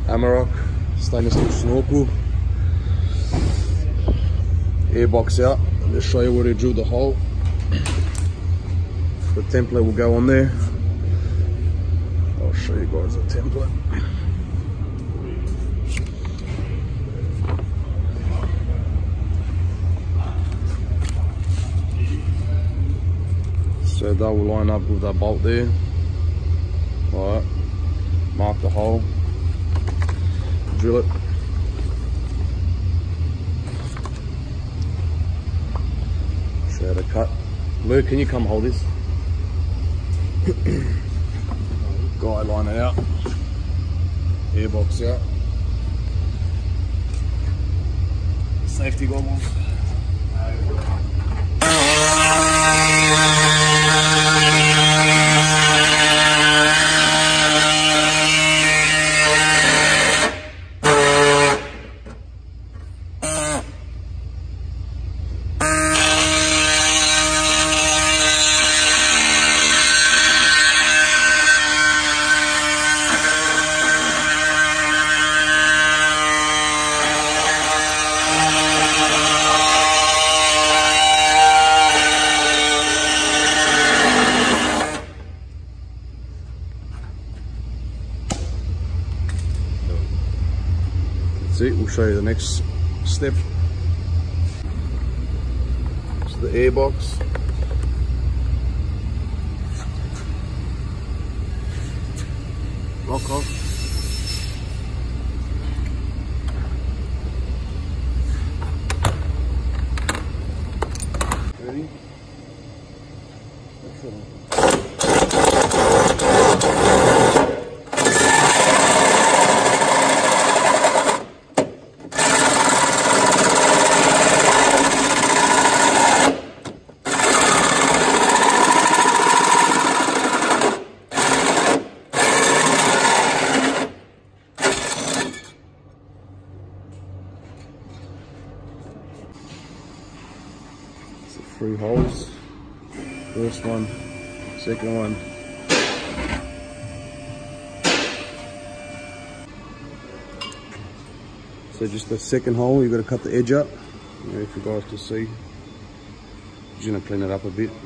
Amarok stainless steel snorkel. Airbox out. I'll just show you where to drill the hole. The template will go on there. I'll show you guys the template. So that will line up with that bolt there. Alright, mark the hole, drill it. Show you how to cut. Luke, can you come hold this? Guide line it out. Airbox out. Safety goggles. That's it, we'll show you the next step. So the airbox. Lock off. Ready? Three holes. First one, second one. So just the second hole, you've got to cut the edge up. If you guys can see, just gonna clean it up a bit.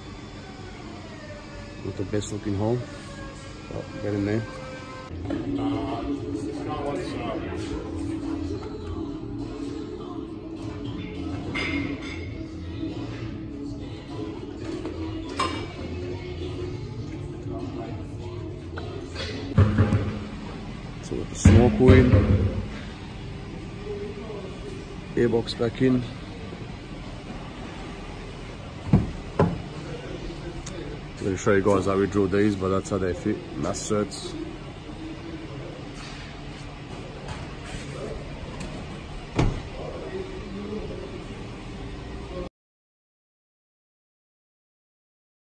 Not the best looking hole, but get in there. So with the snorkel in, airbox back in. I'm going to show you guys how we drill these, but that's how they fit. Mass certs.